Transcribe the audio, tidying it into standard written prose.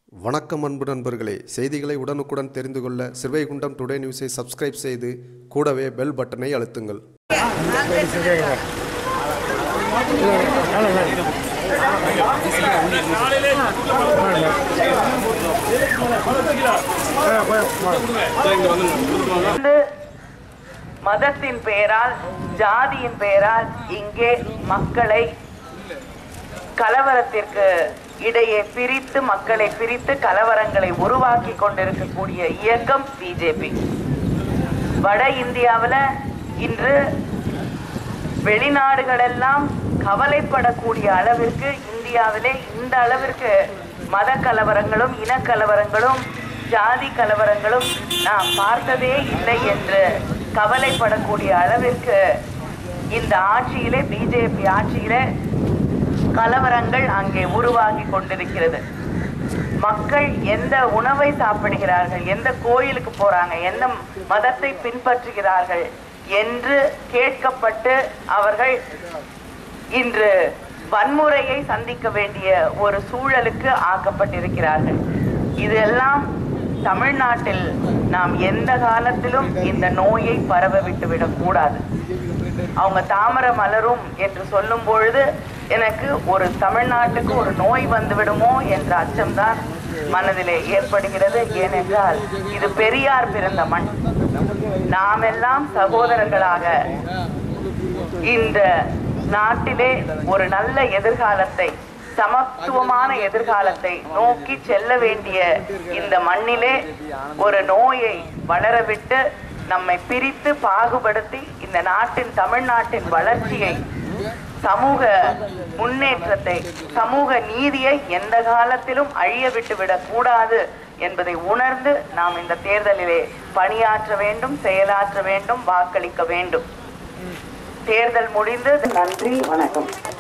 வணக்கம் அன்பு நண்பர்களே, செய்திகளை உடனுக்குடன் தெரிந்து கொள்ள சிறுவைகுண்டம் டுடே நியூஸை சப்ஸ்கிரைப் செய்து கூடவே பெல் பட்டனை அழுத்துங்கள். மதத்தின் பெயரால், ஜாதியின் பெயரால் இங்கே மக்களை கலவரத்திற்கு இடையே பிரித்து, மக்களை பிரித்து கலவரங்களை உருவாக்கி கொண்டிருக்கக்கூடிய இயக்கம் பிஜேபி. வட இந்தியாவில் இன்று வெளிநாடுகளெல்லாம் கவலைப்படக்கூடிய அளவிற்கு இந்தியாவிலே இந்த அளவிற்கு மத கலவரங்களும் இனக்கலவரங்களும் ஜாதி கலவரங்களும் நாம் பார்த்ததே இல்லை என்று கவலைப்படக்கூடிய அளவிற்கு இந்த ஆட்சியிலே, பிஜேபி ஆட்சியிலே கலவரங்கள் அங்கே உருவாகி கொண்டிருக்கிறது. மக்கள் எந்த உணவை சாப்பிடுகிறார்கள், எந்த கோயிலுக்கு போறாங்க, எந்த மதத்தை பின்பற்றுகிறார்கள் என்று கேட்கப்பட்டு அவர்கள் இன்று வன்முறையை சந்திக்க வேண்டிய ஒரு சூழலுக்கு ஆக்கப்பட்டிருக்கிறார்கள். இதெல்லாம் தமிழ்நாட்டில் நாம் எந்த காலத்திலும் இந்த நோயை பரவ விட்டுவிடக் கூடாது. அவங்க தாமர மலரும் என்று சொல்லும் பொழுது எனக்கு ஒரு தமிழ்நாட்டுக்கு ஒரு நோய் வந்துவிடுமோ என்ற அச்சம்தான் மனதிலே ஏற்படுகிறது. ஏனென்றால் இது பெரியார் பிறந்த மண். நாம் எல்லாம் சகோதரர்களாக இந்த நாட்டிலே ஒரு நல்ல எதிர்காலத்தை, சமத்துவமான எதிர்காலத்தை நோக்கி செல்ல வேண்டிய இந்த மண்ணிலே ஒரு நோயை வளரவிட்டு நம்மை பிரித்து பாகுபடுத்தி இந்த நாட்டின், தமிழ்நாட்டின் வளர்ச்சியை, சமூக முன்னேற்றத்தை, சமூக நீதியை எந்த காலத்திலும் அழிய விட்டுவிடக் கூடாது என்பதை உணர்ந்து நாம் இந்த தேர்தலிலே பணியாற்ற வேண்டும், செயலாற்ற வேண்டும், வாக்களிக்க வேண்டும். தேர்தல் முடிந்து நன்றி, வணக்கம்.